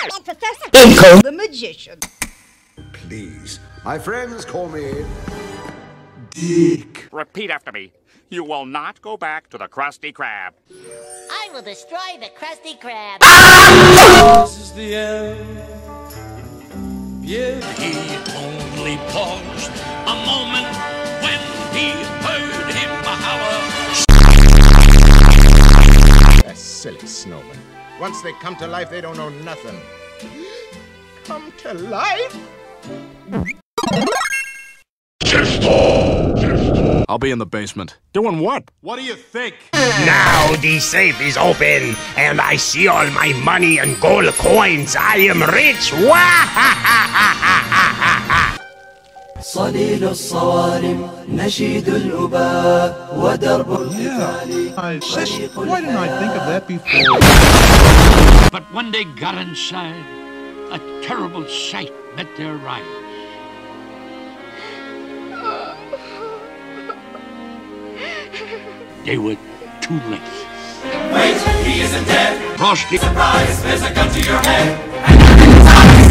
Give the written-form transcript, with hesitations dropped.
and Professor the Magician. Please, my friends call me Dick. Repeat after me. You will not go back to the Krusty Krab. I will destroy the Krusty Krab. This is the end. Yeah. He only paused a moment when he heard him holler. That silly snowman. Once they come to life, they don't know nothing. Come to life? I'll be in the basement. Doing what? What do you think? Now the safe is open, and I see all my money and gold coins. I am rich. صليل الصوارم نشيد الأباء ودرب القتال. Why didn't I think of that before? But when they got inside, a terrible sight met their eyes. They were too late. Wait, he isn't dead. Frosty. Surprise, there's a gun to your head.